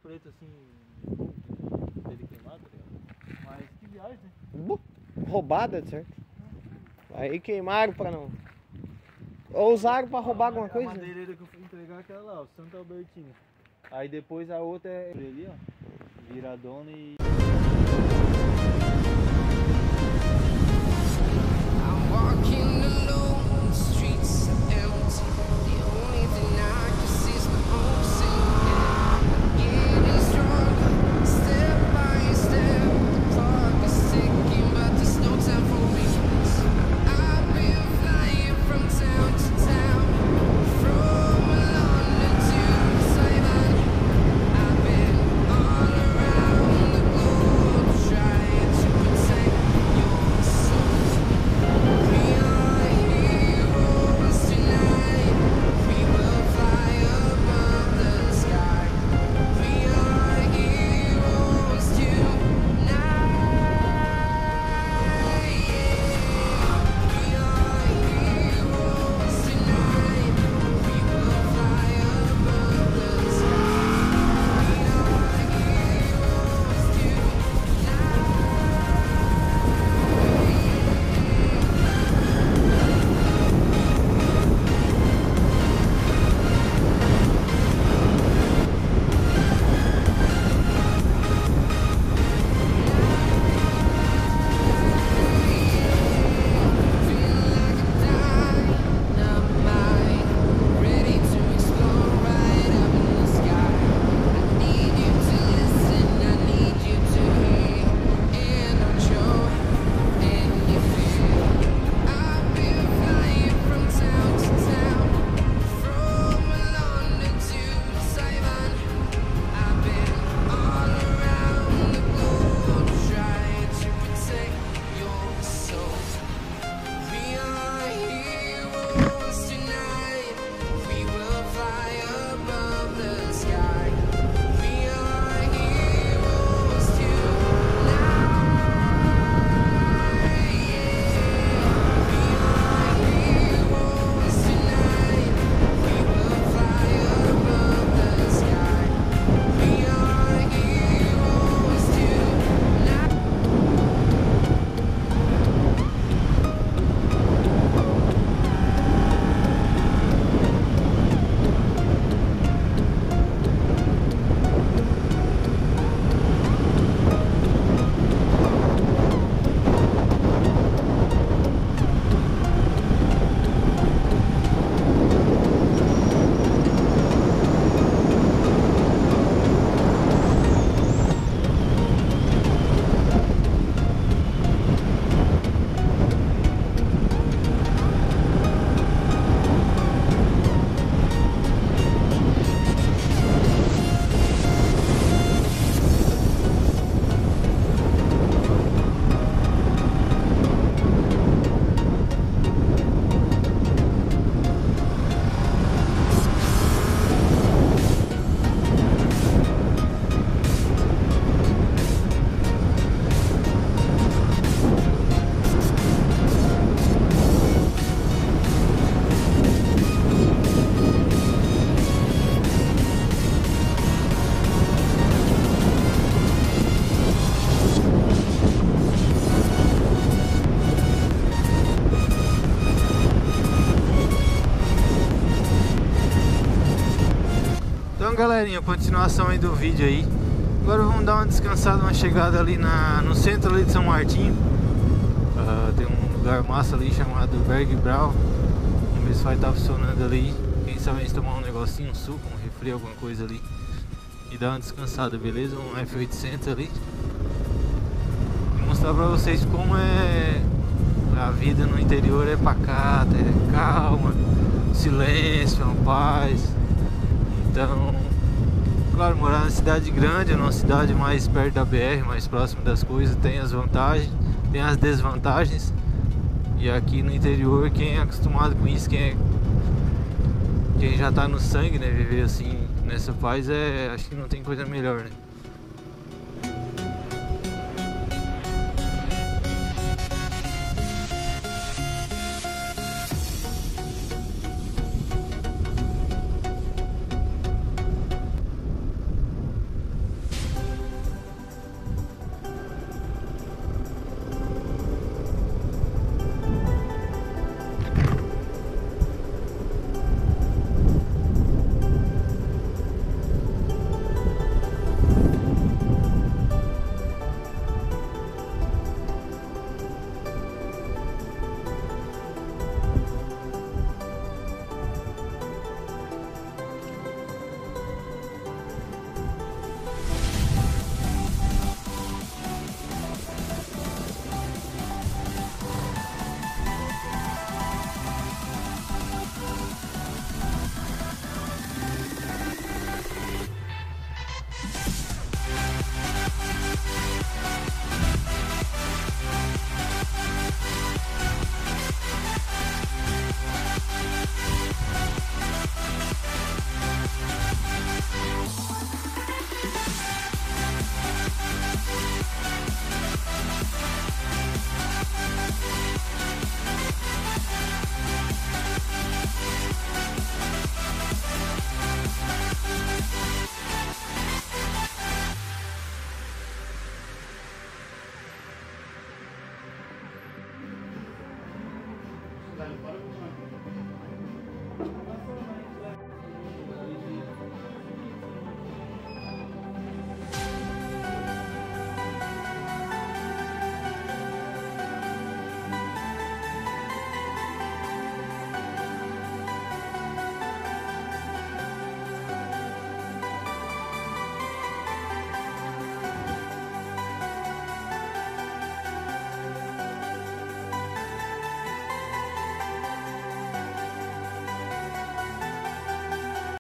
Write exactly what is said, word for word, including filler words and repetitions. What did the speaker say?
preto assim, dele queimado, tá ligado? Mas que viagem, né? Bu, roubada, certo? Aí queimaram pra não. Ou usaram pra roubar alguma coisa? A madeireira que eu fui entregar é aquela lá, o Santo Albertino. Aí depois a outra é ali, ó, viradona e... I'm walking alone, the streets are empty. The only thing I can see is the home sinking. Getting stronger, step by step. The clock is ticking, but there's no time for weakness. I've been flying from town to town, from London to Taiwan. I've been all around the globe, trying to protect your soul. We are heroes tonight. We will fly above the sky. We are heroes tonight. We are heroes tonight. We will fly above the sky. We are heroes dynamite, ready to explode right up in the sky. I need you to listen, I need you to hear, and don't show any fear. I've been flying from town to town, from London to Taiwan. I've been all around the globe, trying to protect your soul. We are heroes tonight. We will fly above the sky. We are heroes tonight. We are heroes tonight. We will fly above the sky. We are heroes tonight. Então galerinha, continuação aí do vídeo aí. Agora vamos dar uma descansada, uma chegada ali na, no centro ali de São Martinho. uh, Tem um lugar massa ali chamado Berg Brau. Vamos ver se vai estar funcionando ali. Quem sabe a gente tomar um negocinho, um suco, um refri, alguma coisa ali e dar uma descansada, beleza? Um F oitocentos ali. Vou mostrar pra vocês como é a vida no interior, é pacata, é calma, silêncio, uma paz. Então, claro, morar na cidade grande, numa cidade mais perto da B R, mais próximo das coisas, tem as vantagens, tem as desvantagens. E aqui no interior, quem é acostumado com isso, quem, é, quem já tá no sangue, né, viver assim, nessa paz, é, acho que não tem coisa melhor, né?